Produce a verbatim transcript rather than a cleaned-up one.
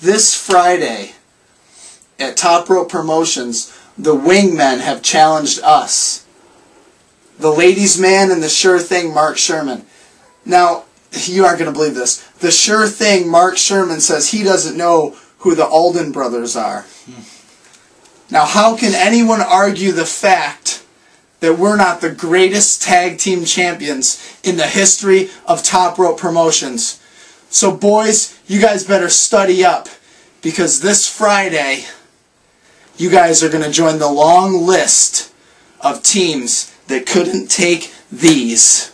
this Friday at Top Rope Promotions, the Wingmen have challenged us. The Ladies' Man and the Sure Thing, Mark Sherman. Now, you aren't going to believe this. The Sure Thing, Mark Sherman, says he doesn't know who the Alden brothers are. Now, how can anyone argue the fact that we're not the greatest tag team champions in the history of Top Rope Promotions? So, boys, you guys better study up, because this Friday, you guys are going to join the long list of teams that couldn't take these.